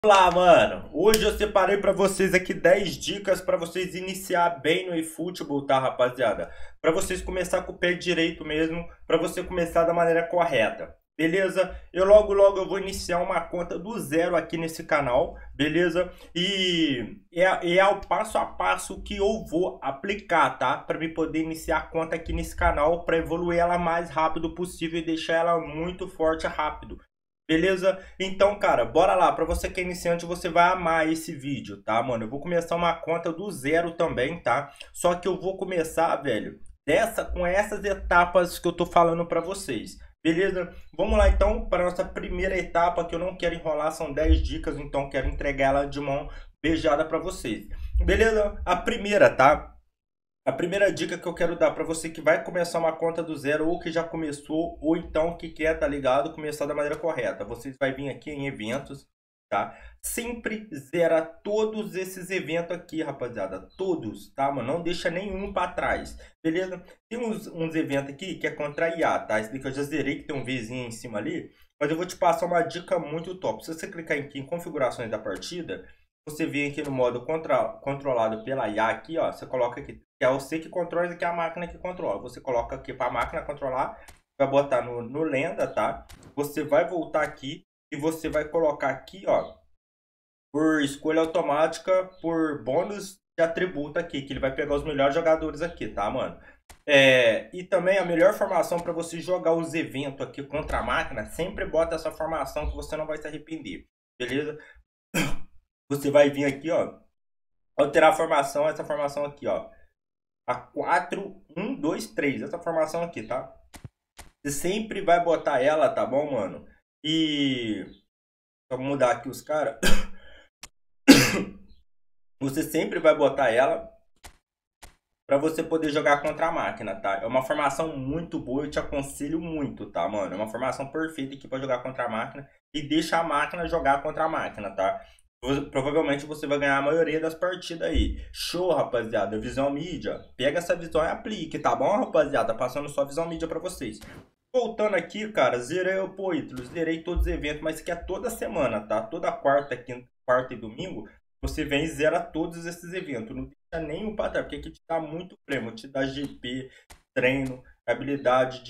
Olá, mano. Hoje eu separei pra vocês aqui 10 dicas pra vocês iniciar bem no eFootball, tá, rapaziada? Pra vocês começar com o pé direito mesmo, pra você começar da maneira correta. Beleza? Eu logo eu vou iniciar uma conta do zero aqui nesse canal, beleza? E é o passo a passo que eu vou aplicar, tá? Pra me poder iniciar a conta aqui nesse canal, pra evoluir ela mais rápido possível e deixar ela muito forte rápido. Beleza? Então, cara, bora lá. Pra você que é iniciante, você vai amar esse vídeo, tá, mano? Eu vou começar uma conta do zero também, tá? Só que eu vou começar, velho, com essas etapas que eu tô falando pra vocês. Beleza? Vamos lá, então, para a nossa primeira etapa, que eu não quero enrolar, são 10 dicas, então quero entregar ela de mão beijada pra vocês. Beleza? A primeira, tá? A primeira dica que eu quero dar para você que vai começar uma conta do zero ou que já começou ou então que quer, tá ligado, começar da maneira correta. Vocês vai vir aqui em eventos, tá? Sempre zera todos esses eventos aqui, rapaziada. Todos, tá, mano? Não deixa nenhum para trás, beleza? Tem uns eventos aqui que é contra IA, tá? Esse daqui eu já zerei, que tem um Vzinho em cima ali. Mas eu vou te passar uma dica muito top. Se você clicar aqui em configurações da partida, você vem aqui no modo controlado pela IA aqui, ó. Você coloca aqui, que é você que controla, isso aqui é a máquina que controla. Você coloca aqui para a máquina controlar, vai botar no lenda, tá? Você vai voltar aqui e você vai colocar aqui, ó, por escolha automática, por bônus de atributo aqui, que ele vai pegar os melhores jogadores aqui, tá, mano? E também a melhor formação para você jogar os eventos aqui contra a máquina, sempre bota essa formação que você não vai se arrepender, beleza? Você vai vir aqui, ó, alterar a formação, essa formação aqui, ó. A 4, 1, 2, 3. Essa formação aqui, tá? Você sempre vai botar ela, tá bom, mano? E... Vamos mudar aqui os caras. Você sempre vai botar ela para você poder jogar contra a máquina, tá? É uma formação muito boa, eu te aconselho muito, tá, mano? É uma formação perfeita aqui para jogar contra a máquina e deixa a máquina jogar contra a máquina, tá? Provavelmente você vai ganhar a maioria das partidas aí. Show, rapaziada. Visão mídia. Pega essa visão e aplique, tá bom, rapaziada? Passando só visão mídia pra vocês. Voltando aqui, cara, zerei o Poitros, zerei todos os eventos, mas que é toda semana, tá? Toda quarta, quinta, quarta e domingo, você vem e zera todos esses eventos. Não deixa nenhum pra trás, porque aqui te dá muito prêmio. Te dá GP, treino, habilidade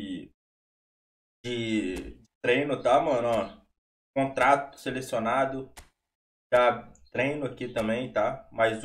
de treino, tá, mano? Ó, contrato selecionado. Dá treino aqui também, tá?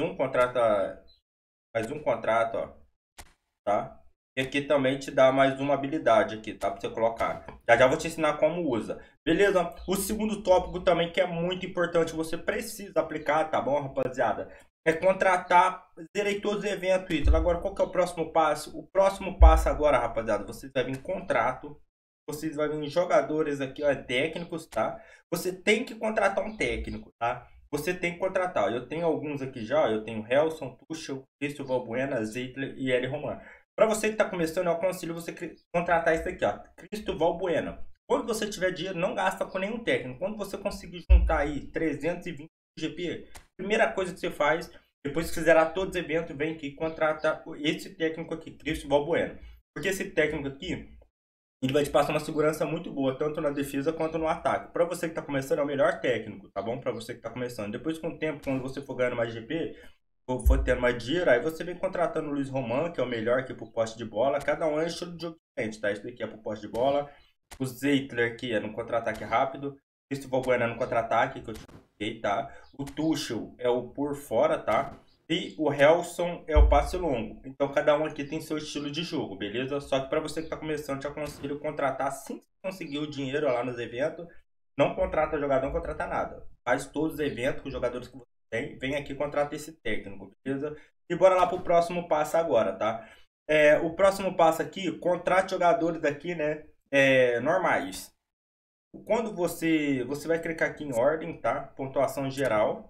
Mais um contrato, ó, tá? E aqui também te dá mais uma habilidade aqui, tá? Pra você colocar. Já vou te ensinar como usa. Beleza? O segundo tópico também que é muito importante, você precisa aplicar, tá bom, rapaziada? É contratar, zerei todos os eventos, Ítalo. Agora, qual que é o próximo passo? O próximo passo agora, rapaziada, vocês vai vir contrato. Vocês vão vir jogadores aqui, ó, técnicos, tá? Você tem que contratar um técnico, tá? Você tem que contratar. Eu tenho alguns aqui já. Eu tenho Helson, Tuchel, Cristóval Buena, Zeitler e Eli Roman. Para você que está começando, eu aconselho você contratar esse aqui, ó, Cristóval Buena. Quando você tiver dinheiro, não gasta com nenhum técnico. Quando você conseguir juntar aí 320 GP, primeira coisa que você faz, depois que zerar todos os eventos, vem aqui e contrata esse técnico aqui, Cristóval Buena. Porque esse técnico aqui, ele vai te passar uma segurança muito boa, tanto na defesa quanto no ataque. Para você que está começando, é o melhor técnico, tá bom? Para você que está começando. Depois, com o tempo, quando você for ganhando mais GP, ou for tendo mais dinheiro, aí você vem contratando o Luiz Roman, que é o melhor aqui pro poste de bola. Cada um é um estilo de jogo diferente, tá? Esse daqui é pro poste de bola. O Zeitler aqui é no contra-ataque rápido. O Cristóval Bueno é no contra-ataque, que eu te expliquei, tá? O Tuchel é o por fora, tá? E o Helson é o passe longo. Então cada um aqui tem seu estilo de jogo, beleza? Só que para você que está começando, te aconselho contratar assim que conseguir o dinheiro lá nos eventos. Não contrata jogador, não contrata nada. Faz todos os eventos com os jogadores que você tem. Vem aqui e contrata esse técnico, beleza? E bora lá pro próximo passo agora, tá? O próximo passo aqui, contrate jogadores aqui, né? Normais. Quando você vai clicar aqui em ordem, tá? Pontuação geral.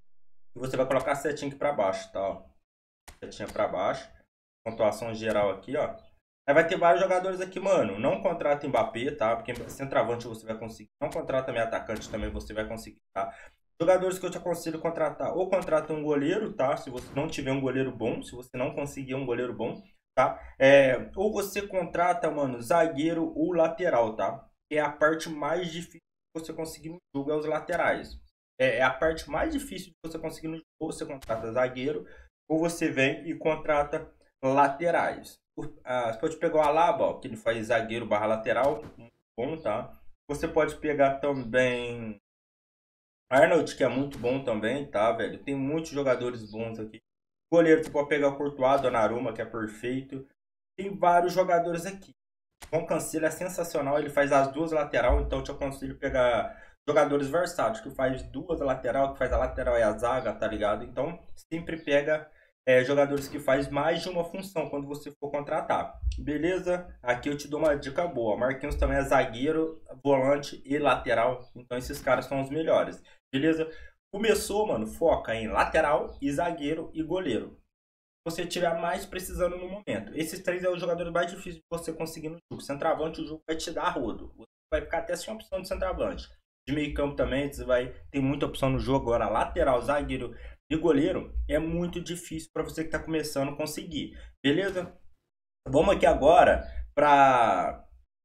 E você vai colocar a setinha aqui para baixo, tá? Ó. Setinha para baixo. Pontuação geral aqui, ó. Aí vai ter vários jogadores aqui, mano. Não contrata Mbappé, tá? Porque centroavante você vai conseguir. Não contrata meio atacante também você vai conseguir, tá? Jogadores que eu te aconselho contratar. Ou contrata um goleiro, tá? Se você não tiver um goleiro bom. Se você não conseguir um goleiro bom, tá? Ou você contrata, mano, zagueiro ou lateral, tá? Que é a parte mais difícil que você conseguir no jogo, é os laterais. é a parte mais difícil de você conseguir no jogo. Ou você contrata zagueiro, ou você vem e contrata laterais. Você pode pegar o Alaba, ó, que ele faz zagueiro barra lateral, muito bom, tá? Você pode pegar também Arnold, que é muito bom também, tá, velho? Tem muitos jogadores bons aqui. Goleiro, você pode pegar o Courtois, Donnarumma, que é perfeito. Tem vários jogadores aqui. João Cancelo é sensacional, ele faz as duas lateral, então eu te aconselho pegar jogadores versáteis, que faz duas lateral, que faz a lateral e a zaga, tá ligado? Então, sempre pega jogadores que faz mais de uma função quando você for contratar. Beleza? Aqui eu te dou uma dica boa. Marquinhos também é zagueiro, volante e lateral, então esses caras são os melhores. Beleza? Começou, mano, foca em lateral e zagueiro e goleiro. Você estiver mais precisando no momento. Esses três é os jogadores mais difíceis de você conseguir no jogo. Centroavante, o jogo vai te dar rodo. Você vai ficar até sem opção de centroavante. De meio campo também, você vai ter muita opção no jogo. Agora, lateral, zagueiro e goleiro é muito difícil para você que está começando conseguir. Beleza? Vamos aqui agora para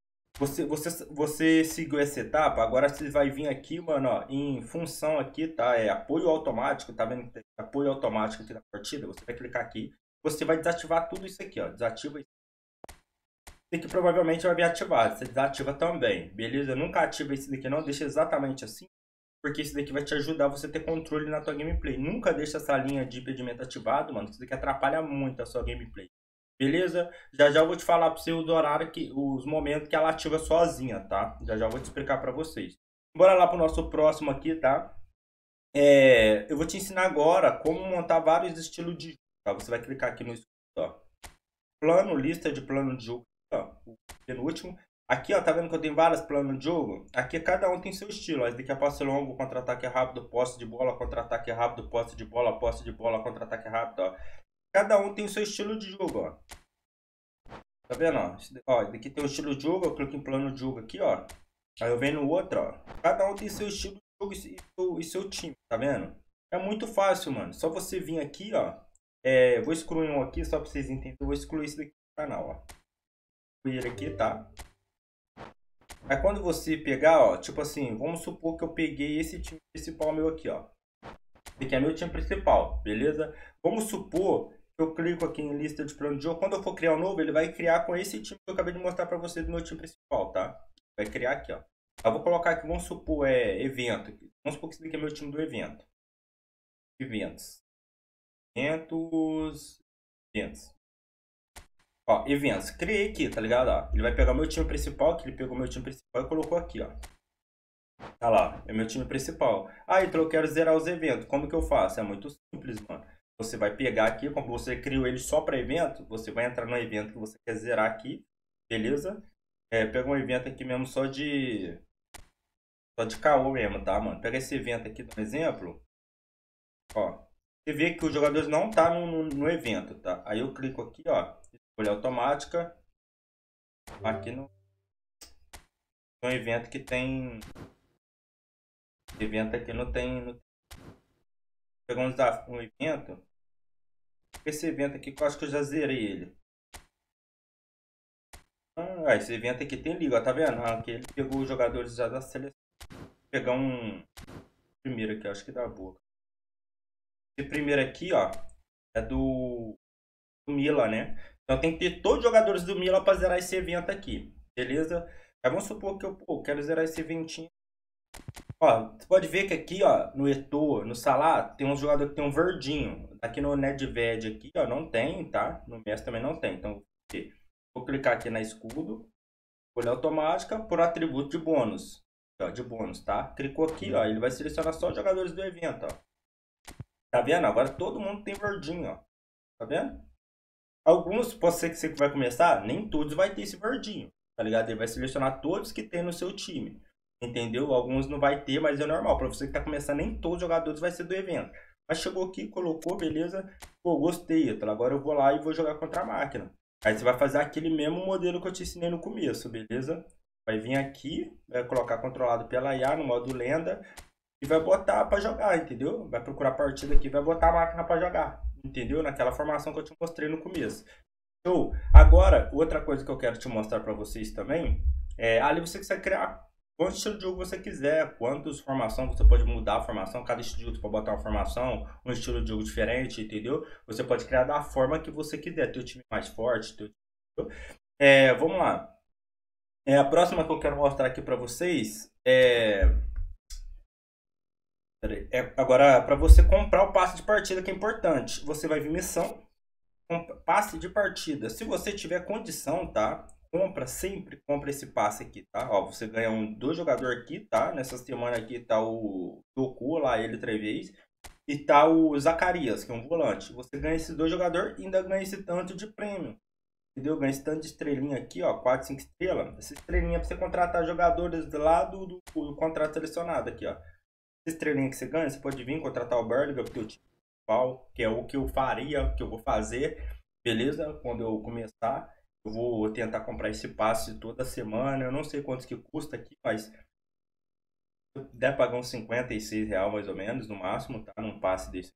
você seguiu essa etapa, agora você vai vir aqui, mano, ó, em função aqui, tá? É apoio automático, tá vendo? Apoio automático aqui na partida, você vai clicar aqui, você vai desativar tudo isso aqui, ó, desativa isso aqui, provavelmente vai vir ativado, você desativa também, beleza? Nunca ativa esse daqui não, deixa exatamente assim, porque esse daqui vai te ajudar você ter controle na tua gameplay. Nunca deixa essa linha de impedimento ativado, mano, isso daqui atrapalha muito a sua gameplay. Beleza? Já já eu vou te falar para você os horários, os momentos que ela ativa sozinha, tá? Já já eu vou te explicar para vocês. Bora lá pro nosso próximo aqui, tá? Eu vou te ensinar agora como montar vários estilos de jogo, tá? Você vai clicar aqui no escudo, ó. Plano, lista de plano de jogo, ó. O penúltimo. Aqui, ó, tá vendo que eu tenho vários planos de jogo? Aqui cada um tem seu estilo. Esse daqui é passe longo, contra-ataque rápido, posse de bola, contra-ataque rápido, posse de bola, contra-ataque rápido, ó. Cada um tem o seu estilo de jogo, ó. Tá vendo, ó? Esse daqui tem o estilo de jogo, eu clico em plano de jogo aqui, ó. Aí eu venho no outro, ó. Cada um tem seu estilo de jogo e seu time, tá vendo? É muito fácil, mano. Só você vir aqui, ó. Vou excluir um aqui, só pra vocês entenderem. Eu vou excluir esse daqui do canal, ó. Excluir ele aqui, tá? Aí quando você pegar, ó, tipo assim, vamos supor que eu peguei esse time principal meu aqui, ó. Esse aqui é meu time principal, beleza? Vamos supor eu clico aqui em lista de plano de jogo. Quando eu for criar um novo, ele vai criar com esse time que eu acabei de mostrar para vocês do meu time principal, tá? Vai criar aqui, ó. Eu vou colocar aqui, vamos supor, evento. Vamos supor que esse daqui é meu time do evento. Eventos. Eventos. Ó, eventos. Criei aqui, tá ligado? Ó, ele vai pegar o meu time principal, que ele pegou meu time principal e colocou aqui, ó. Tá lá, é meu time principal. Ah, então eu quero zerar os eventos. Como que eu faço? É muito simples, mano. Você vai pegar aqui, como você criou ele só para evento, você vai entrar no evento que você quer zerar aqui, beleza? Pega um evento aqui mesmo só de caô mesmo, tá, mano? Pega esse evento aqui, por exemplo, ó. Você vê que os jogadores não tá no evento, tá? Aí eu clico aqui, ó, escolha automática, aqui no evento que tem, evento aqui não tem. Pegar um evento. Esse evento aqui que eu acho que eu já zerei ele. Esse evento aqui tem liga, ó, tá vendo? Aqui ele pegou os jogadores já da seleção. Vou pegar um primeiro aqui, acho que dá boa. Esse primeiro aqui, ó, é do Milan, né? Então tem que ter todos os jogadores do Milan para zerar esse evento aqui, beleza? Aí vamos supor que eu quero zerar esse eventinho. Ó, você pode ver que aqui, ó, no Eto'o, no Salah, tem um jogador que tem um verdinho. Aqui no Nedved aqui, ó, não tem, tá? No Messi também não tem. Então, vou clicar aqui na escudo, escolha automática por atributo de bônus. Ó, de bônus, tá? Clicou aqui, ó, ele vai selecionar só os jogadores do evento, ó. Tá vendo? Agora todo mundo tem verdinho, ó. Tá vendo? Alguns, pode ser que você vai começar, nem todos vai ter esse verdinho, tá ligado? Ele vai selecionar todos que tem no seu time. Entendeu? Alguns não vai ter, mas é normal. Para você que tá começando, nem todos os jogadores vai ser do evento. Mas chegou aqui, colocou, beleza. Pô, gostei. Então agora eu vou lá e vou jogar contra a máquina. Aí você vai fazer aquele mesmo modelo que eu te ensinei no começo, beleza? Vai vir aqui, vai colocar controlado pela IA no modo lenda. E vai botar para jogar, entendeu? Vai procurar a partida aqui, vai botar a máquina para jogar. Entendeu? Naquela formação que eu te mostrei no começo. Show! Agora, outra coisa que eu quero te mostrar para vocês também. Ali você quiser criar qual estilo de jogo você quiser, quantas formação você pode mudar a formação, cada estilo você pode botar uma formação, um estilo de jogo diferente, entendeu? Você pode criar da forma que você quiser, ter o time mais forte, vamos lá. A próxima que eu quero mostrar aqui pra vocês agora para você comprar o passe de partida, que é importante. Você vai vir missão, passe de partida. Se você tiver condição, tá? Sempre compra esse passe aqui, tá? Ó, você ganha dois jogadores aqui, tá? Nessa semana aqui tá o Doku lá, ele 3 vezes. E tá o Zacarias, que é um volante. Você ganha esses dois jogadores e ainda ganha esse tanto de prêmio. Entendeu? Ganha esse tanto de estrelinha aqui, ó. 4, 5 estrelas. Essa estrelinha é pra você contratar jogadores lá do contrato selecionado aqui, ó. Essa estrelinha que você ganha, você pode vir contratar o Berliga, porque o time principal, que é o que eu faria, que eu vou fazer. Beleza? Quando eu começar. Eu vou tentar comprar esse passe toda semana. Eu não sei quanto que custa aqui, mas se eu der pagar uns R$ 56 mais ou menos, no máximo, tá? Num passe desse.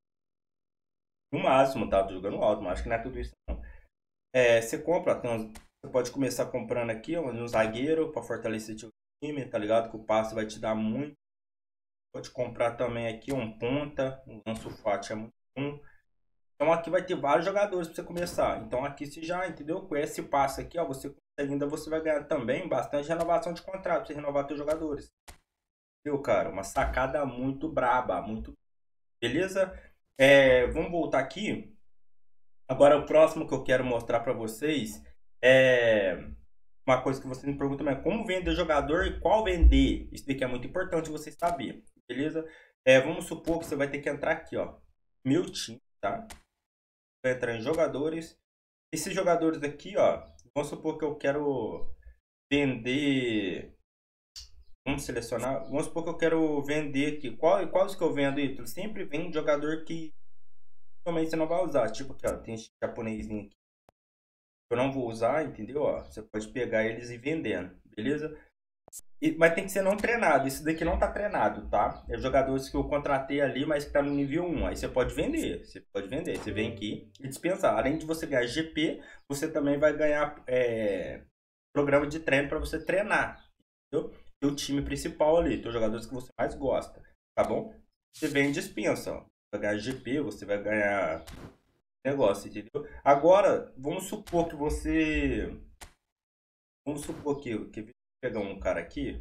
No máximo, tá? Tô jogando alto, mas acho que não é tudo isso não. Você compra, então, você pode começar comprando aqui, ó, um zagueiro para fortalecer seu time, tá ligado? Que o passe vai te dar muito. Pode comprar também aqui um ponta, um Ansu Fati é muito bom. Então aqui vai ter vários jogadores para você começar. Então aqui você já, entendeu? Com esse passe aqui, ó, você consegue, ainda você vai ganhar também bastante renovação de contrato para você renovar seus jogadores. Entendeu, cara? Uma sacada muito braba, muito. Beleza? Vamos voltar aqui. Agora o próximo que eu quero mostrar para vocês é uma coisa que você me pergunta, mas como vender jogador e qual vender? Isso daqui é muito importante você saber, beleza? Vamos supor que você vai ter que entrar aqui, ó. Meu time, tá? Vai entrar em jogadores. Esses jogadores aqui, ó. Vamos supor que eu quero vender. Vamos selecionar. Vamos supor que eu quero vender aqui. Quais que eu vendo, Ítalo? Sempre vem jogador que realmente você não vai usar. Tipo aqui, ó. Tem esse japonesinho aqui. Eu não vou usar, entendeu? Ó, você pode pegar eles e vendendo, beleza? Mas tem que ser não treinado. Esse daqui não tá treinado, tá? É jogadores que eu contratei ali, mas que tá no nível 1. Aí você pode vender. Você pode vender. Você vem aqui e dispensar. Além de você ganhar GP, você também vai ganhar programa de treino para você treinar. Entendeu? E o time principal ali, os jogadores que você mais gosta. Tá bom? Você vem e dispensa. Ó. Vai ganhar GP, você vai ganhar negócio, entendeu? Agora, vamos supor que você. Vamos supor que pegar um cara aqui.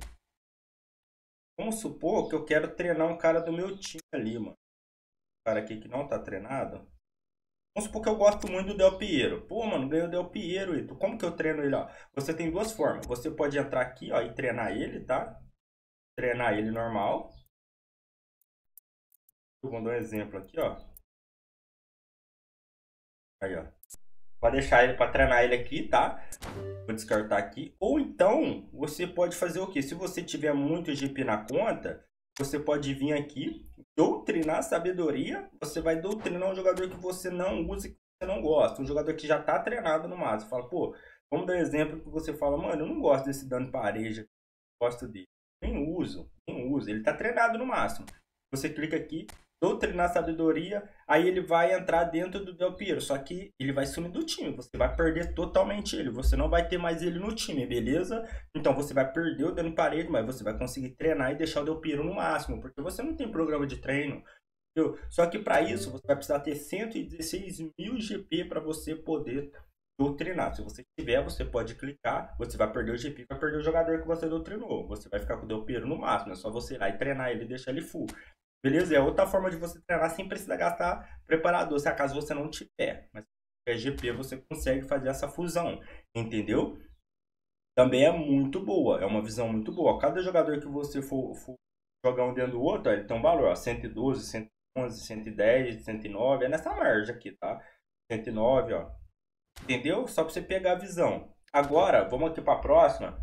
Vamos supor que eu quero treinar um cara do meu time ali, mano. Um cara aqui que não tá treinado. Vamos supor que eu gosto muito do Del Piero. Pô, mano, ganhei o Del Piero, Ito. Como que eu treino ele, ó? Você tem duas formas. Você pode entrar aqui, ó, e treinar ele, tá? Treinar ele normal. Eu vou dar um exemplo aqui, ó. Aí, ó. Para deixar ele, para treinar ele aqui, tá? Vou descartar aqui. Ou então, você pode fazer o quê? Se você tiver muito GP na conta, você pode vir aqui, doutrinar sabedoria. Você vai doutrinar um jogador que você não usa e que você não gosta. Um jogador que já tá treinado no máximo. Fala, pô, vamos dar um exemplo que você fala, mano, eu não gosto desse dano pareja. Gosto dele. Nem uso, nem uso. Ele tá treinado no máximo. Você clica aqui, doutrinar sabedoria, aí ele vai entrar dentro do Del Piero, só que ele vai sumir do time, você vai perder totalmente ele, você não vai ter mais ele no time, beleza? Então você vai perder o dano parede, mas você vai conseguir treinar e deixar o Del Piero no máximo, porque você não tem programa de treino, entendeu? Só que para isso você vai precisar ter 116 mil GP para você poder doutrinar. Se você tiver, você pode clicar, você vai perder o GP, vai perder o jogador que você doutrinou, você vai ficar com o Del Piero no máximo, é só você ir lá e treinar ele e deixar ele full. Beleza? É outra forma de você treinar sem precisar gastar preparador, se acaso você não tiver. Mas com GP você consegue fazer essa fusão, entendeu? Também é muito boa, é uma visão muito boa. Cada jogador que você for jogar um dentro do outro, ó, ele tem um valor, ó, 112, 111, 110, 109, é nessa margem aqui, tá? 109, ó. Entendeu? Só pra você pegar a visão. Agora, vamos aqui pra próxima.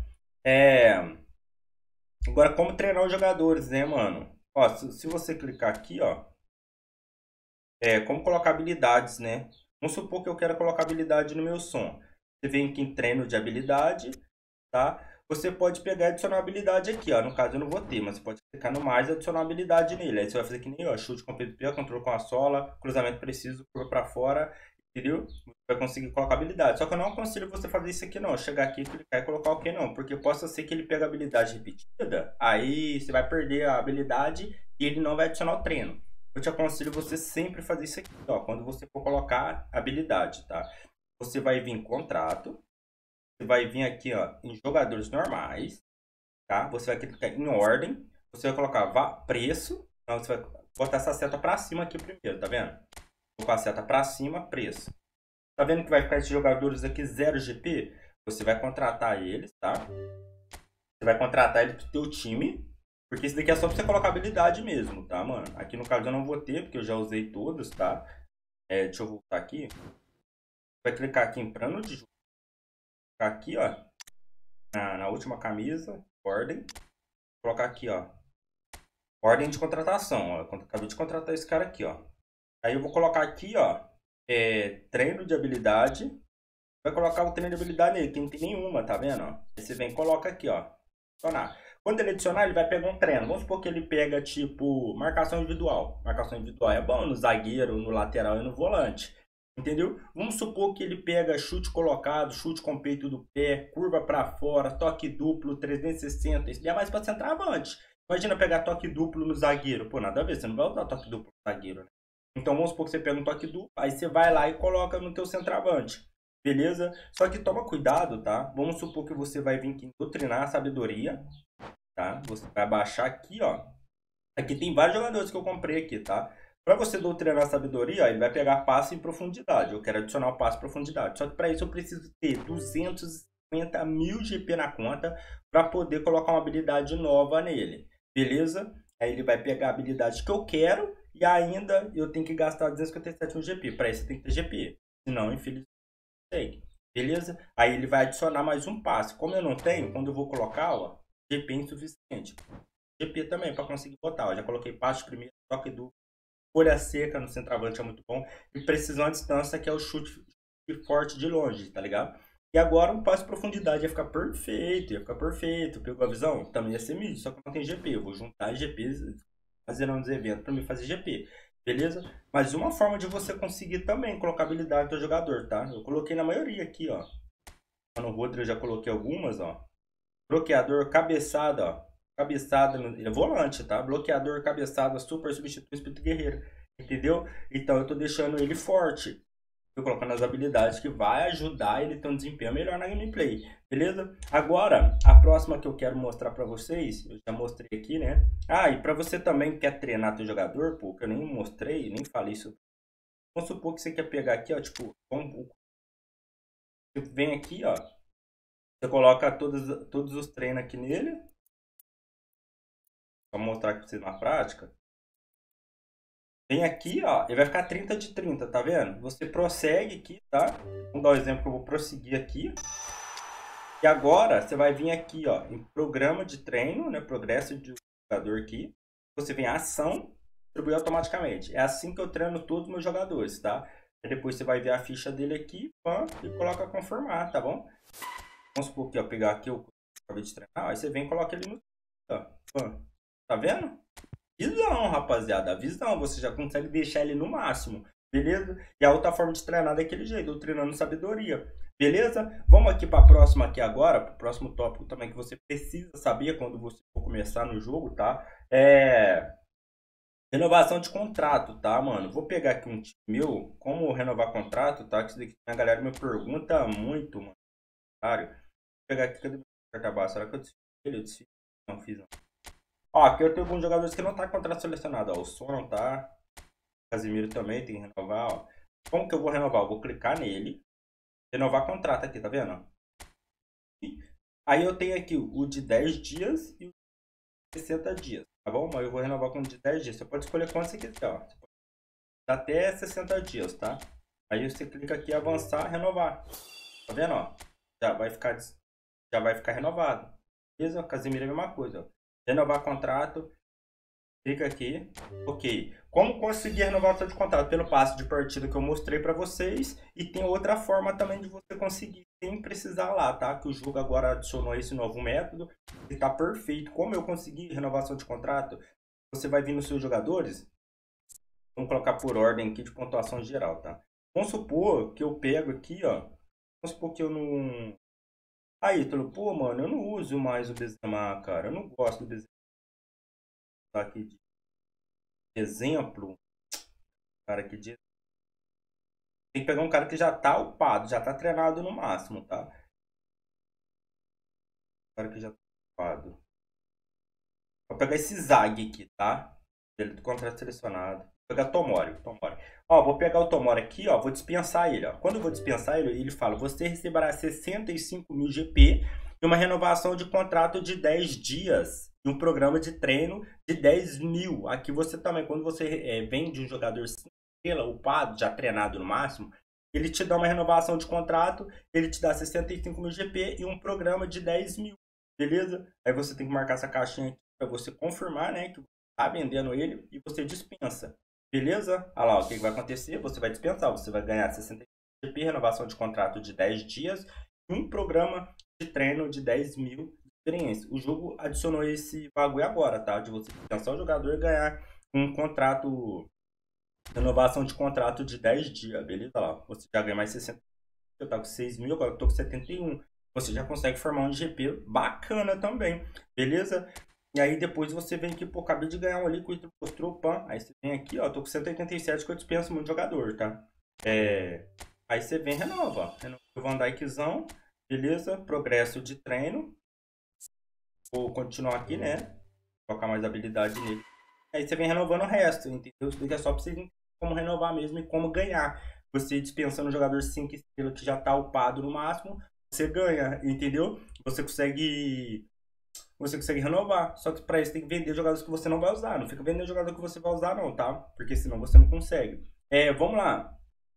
Agora, como treinar os jogadores, né, mano? Ó, se você clicar aqui, ó, como colocar habilidades, né? Vamos supor que eu quero colocar habilidade no meu som. Você vem aqui em treino de habilidade, tá? Você pode pegar e adicionar habilidade aqui, ó. No caso eu não vou ter, mas você pode clicar no mais e adicionar habilidade nele. Aí você vai fazer que nem, ó, chute com PVP, controle com a sola, cruzamento preciso, curva pra fora, entendeu? Você vai conseguir colocar habilidade. Só que eu não aconselho você fazer isso aqui não. Chegar aqui, clicar e colocar OK não. Porque possa ser que ele pegue a habilidade repetida. Aí você vai perder a habilidade e ele não vai adicionar o treino. Eu te aconselho você sempre fazer isso aqui, ó. Quando você for colocar habilidade, tá? Você vai vir em contrato. Você vai vir aqui, ó, em jogadores normais. Tá? Você vai clicar em ordem. Você vai colocar preço. Então você vai botar essa seta para cima aqui primeiro, tá vendo? Vou com a seta para cima, preço. Tá vendo que vai ficar esses jogadores aqui 0 GP? Você vai contratar eles, tá? Você vai contratar eles pro teu time. Porque isso daqui é só pra você colocar habilidade mesmo, tá, mano? Aqui no caso eu não vou ter, porque eu já usei todos, tá? Deixa eu voltar aqui. Vai clicar aqui em plano de jogo. Aqui, ó. Na última camisa, ordem. Vou colocar aqui, ó. Ordem de contratação, ó. Eu acabei de contratar esse cara aqui, ó. Aí eu vou colocar aqui, ó. Treino de habilidade. Vai colocar o treino de habilidade nele, que não tem nenhuma, tá vendo? Ó? Aí você vem e coloca aqui, ó. Adicionar. Quando ele adicionar, ele vai pegar um treino. Vamos supor que ele pega, tipo, marcação individual. Marcação individual é bom no zagueiro, no lateral e no volante. Entendeu? Vamos supor que ele pega chute colocado, chute com peito do pé, curva para fora, toque duplo, 360. Isso é mais para centroavante. Imagina pegar toque duplo no zagueiro. Pô, nada a ver, você não vai usar toque duplo no zagueiro, né? Então vamos supor que você pega um toque duplo, aí você vai lá e coloca no teu centroavante. Beleza? Só que toma cuidado, tá? Vamos supor que você vai vir aqui em doutrinar a sabedoria, tá? Você vai baixar aqui, ó. Aqui tem vários jogadores que eu comprei aqui, tá? Para você doutrinar a sabedoria, ele vai pegar passe em profundidade. Eu quero adicionar o passe em profundidade. Só que para isso eu preciso ter 250 mil GP na conta para poder colocar uma habilidade nova nele. Beleza? Aí ele vai pegar a habilidade que eu quero e ainda eu tenho que gastar 257 mil GP. Para isso tem que ter GP. Senão, infelizmente, não tem. Beleza? Aí ele vai adicionar mais um passe. Como eu não tenho, quando eu vou colocar, ó, GP é insuficiente. GP também para conseguir botar. Ó, já coloquei passe primeiro, toque duplo. Folha seca no centroavante é muito bom. E precisão à distância, que é o chute forte de longe, tá ligado? E agora um passe de profundidade ia ficar perfeito, ia ficar perfeito. Pegou a visão? Também ia ser mid, só que não tem GP. Eu vou juntar GPs, fazendo uns eventos para me fazer GP. Beleza? Mas uma forma de você conseguir também colocar habilidade do jogador, tá? Eu coloquei na maioria aqui, ó. No Rodri eu já coloquei algumas, ó. Bloqueador, cabeçada, ó. Cabeçada, ele é volante, tá? Bloqueador, cabeçada, super substitui espírito guerreiro. Entendeu? Então eu tô deixando ele forte. Tô colocando as habilidades que vai ajudar ele a ter um desempenho melhor na gameplay. Beleza? Agora, a próxima que eu quero mostrar pra vocês, eu já mostrei aqui, né? Ah, e pra você também que quer treinar teu jogador, pô, que eu nem mostrei, nem falei isso. Vamos supor que você quer pegar aqui, ó, tipo, você vem aqui, ó. Você coloca todos os treinos aqui nele. Vou mostrar aqui pra vocês na prática. Vem aqui, ó, ele vai ficar 30 de 30, tá vendo? Você prossegue aqui, tá? Vamos dar um exemplo que eu vou prosseguir aqui. E agora, você vai vir aqui, ó, em programa de treino, né? Progresso de jogador aqui. Você vem em ação, distribui automaticamente. É assim que eu treino todos os meus jogadores, tá? E depois você vai ver a ficha dele aqui, pã, e coloca confirmar, tá bom? Vamos supor que, ó, pegar aqui o que eu acabei de treinar, aí você vem e coloca ele no... Ó, pã. Tá vendo? Visão, rapaziada. Visão. Você já consegue deixar ele no máximo. Beleza? E a outra forma de treinar é daquele jeito. Eu treinando sabedoria. Beleza? Vamos aqui para a próxima aqui agora. Para o próximo tópico também que você precisa saber quando você for começar no jogo, tá? Renovação de contrato, tá, mano? Vou pegar aqui um time meu. Como renovar contrato, tá? Que isso daqui a galera me pergunta muito, mano. Vou pegar aqui. Cadê o carta base? Será que eu desfiz ele? Eu desfiz. Não fiz, não. Ó, aqui eu tenho alguns jogadores que não tá com contrato selecionado, ó. O Son não tá. O Casemiro também tem que renovar, ó. Como que eu vou renovar? Eu vou clicar nele. Renovar contrato aqui, tá vendo? Aí eu tenho aqui o de 10 dias e o de 60 dias, tá bom? Mas eu vou renovar com o de 10 dias. Você pode escolher quanto você quiser, ó. Você pode até 60 dias, tá? Aí você clica aqui em avançar, renovar. Tá vendo, ó? Já vai ficar renovado. Beleza? O Casemiro é a mesma coisa, ó. Renovar contrato, clica aqui, ok. Como conseguir renovar o seu contrato? Pelo passe de partida que eu mostrei para vocês. E tem outra forma também de você conseguir sem precisar lá, tá? Que o jogo agora adicionou esse novo método e tá perfeito. Como eu consegui renovação de contrato? Você vai vir nos seus jogadores. Vamos colocar por ordem aqui de pontuação geral, tá? Vamos supor que eu pego aqui, ó. Vamos supor que eu não... Aí, Ítalo, pô, mano, eu não uso mais o Benzema, cara. Eu não gosto do Benzema aqui de exemplo. Cara, que de... Tem que pegar um cara que já tá upado, já tá treinado no máximo, tá? Um cara que já tá upado. Vou pegar esse Zag aqui, tá? Ele do contrato selecionado. Vou pegar Tomori, Tomori. Ó, vou pegar o Tomori aqui, ó. Vou dispensar ele, ó. Quando eu vou dispensar ele, ele fala: você receberá 65 mil GP e uma renovação de contrato de 10 dias. E um programa de treino de 10 mil. Aqui você também, quando você vende um jogador 5 estrela, upado, já treinado no máximo, ele te dá uma renovação de contrato, ele te dá 65 mil GP e um programa de 10 mil. Beleza? Aí você tem que marcar essa caixinha aqui para você confirmar, né, que tá vendendo ele e você dispensa. Beleza? Olha lá, o que vai acontecer? Você vai dispensar, você vai ganhar 60 GP, renovação de contrato de 10 dias e um programa de treino de 10 mil de experiência. O jogo adicionou esse bagulho agora, tá? De você dispensar o jogador e ganhar um contrato, renovação de contrato de 10 dias, beleza? Olha lá, você já ganha mais 60, eu tava com 6 mil, agora eu tô com 71. Você já consegue formar um GP bacana também, beleza? E aí depois você vem aqui, pô, acabei de ganhar um ali com o mostrou, pã. Aí você vem aqui, ó, tô com 187 que eu dispenso muito jogador, tá? Aí você vem e renova. Renova o Van Dijkzão, beleza? Progresso de treino. Vou continuar aqui, né? Colocar mais habilidade nele. Aí você vem renovando o resto, entendeu? Isso daqui é só pra vocês como renovar mesmo e como ganhar. Você dispensando um jogador 5 estrelas que já tá upado no máximo, você ganha, entendeu? Você consegue renovar. Só que para isso tem que vender jogadores que você não vai usar. Não fica vendendo jogador que você vai usar, não, tá? Porque senão você não consegue. Vamos lá.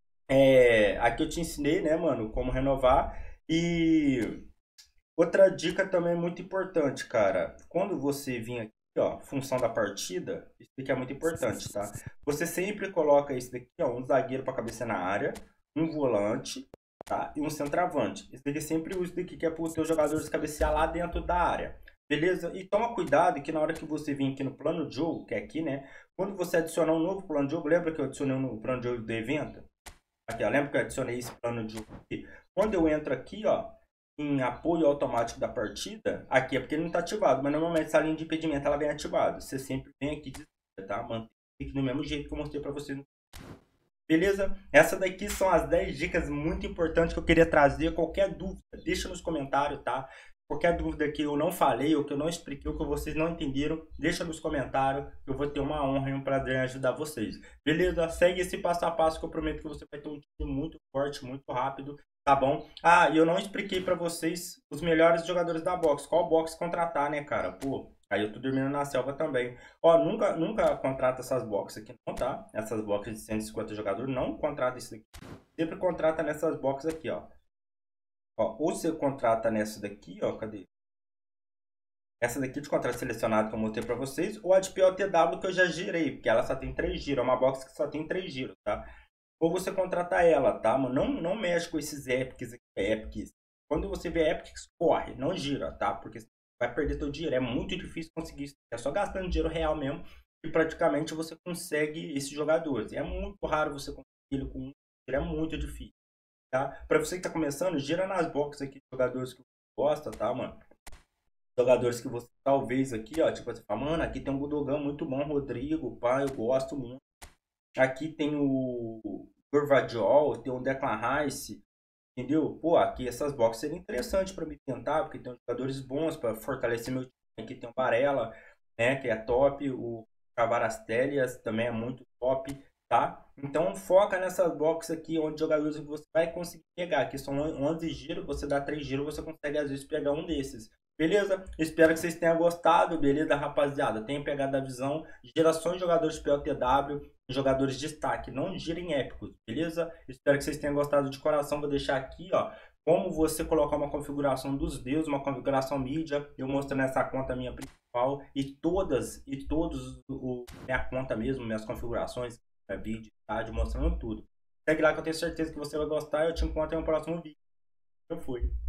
Aqui eu te ensinei, né, mano, como renovar. E outra dica também muito importante, cara. Quando você vir aqui, ó, função da partida, isso daqui é muito importante, tá? Você sempre coloca isso daqui, ó, um zagueiro para cabecear na área, um volante, tá? E um centroavante. Isso daqui sempre usa daqui que é para os seus jogadores cabecear lá dentro da área. Beleza? E toma cuidado que na hora que você vir aqui no plano de jogo, que é aqui, né? Quando você adicionar um novo plano de jogo, lembra que eu adicionei um plano de jogo do evento? Aqui, ó, lembra que eu adicionei esse plano de jogo aqui? Quando eu entro aqui, ó, em apoio automático da partida, aqui é porque ele não está ativado, mas normalmente essa linha de impedimento ela vem ativada. Você sempre vem aqui, tá? Mantém aqui do mesmo jeito que eu mostrei para vocês. Beleza? Essas daqui são as 10 dicas muito importantes que eu queria trazer. Qualquer dúvida, deixa nos comentários, tá? Qualquer dúvida que eu não falei, ou que eu não expliquei, ou que vocês não entenderam, deixa nos comentários. Eu vou ter uma honra e um prazer em ajudar vocês. Beleza? Segue esse passo a passo que eu prometo que você vai ter um time muito forte, muito rápido, tá bom? Ah, e eu não expliquei pra vocês os melhores jogadores da box. Qual box contratar, né, cara? Pô, aí eu tô dormindo na selva também. Ó, nunca contrata essas boxes aqui, não, tá? Essas boxes de 150 jogadores, não contrata isso daqui. Sempre contrata nessas boxes aqui, ó. Ó, ou você contrata nessa daqui, ó, cadê? Essa daqui de contrato selecionado que eu mostrei pra vocês, ou a de POTW que eu já girei, porque ela só tem 3 giros, é uma box que só tem 3 giros, tá? Ou você contrata ela, tá? Mas não mexe com esses epics aqui, epics. Quando você vê epics, corre, não gira, tá? Porque você vai perder seu dinheiro, é muito difícil conseguir isso. É só gastando dinheiro real mesmo e praticamente você consegue esses jogadores. É muito raro você conseguir ele com um, é muito difícil. Tá? Pra você que tá começando, gira nas boxes aqui de jogadores que você gosta, tá, mano? Jogadores que você talvez aqui, ó, tipo, você fala, mano, aqui tem um Gudogan muito bom, Rodrigo, pá, eu gosto muito. Aqui tem o Gurvadiol, tem o Declan Rice, entendeu? Pô, aqui essas boxes seriam interessantes pra me tentar, porque tem jogadores bons pra fortalecer meu time. Aqui tem o Varela, né, que é top, o Cavarastelias também é muito top, tá? Então foca nessas boxes aqui, onde jogadores que você vai conseguir pegar. Aqui são 11 giros, você dá 3 giros, você consegue às vezes pegar um desses. Beleza? Espero que vocês tenham gostado, beleza, rapaziada? Tenham pegado a visão. Gerações de jogadores PLTW, jogadores de destaque, não girem épicos, beleza? Espero que vocês tenham gostado de coração. Vou deixar aqui, ó, como você colocar uma configuração dos deuses, uma configuração mídia. Eu mostro nessa conta minha principal e todos, minha conta mesmo, minhas configurações, vídeo, tá? Mostrando tudo. Segue lá que eu tenho certeza que você vai gostar. Eu te encontro em um próximo vídeo. Eu fui.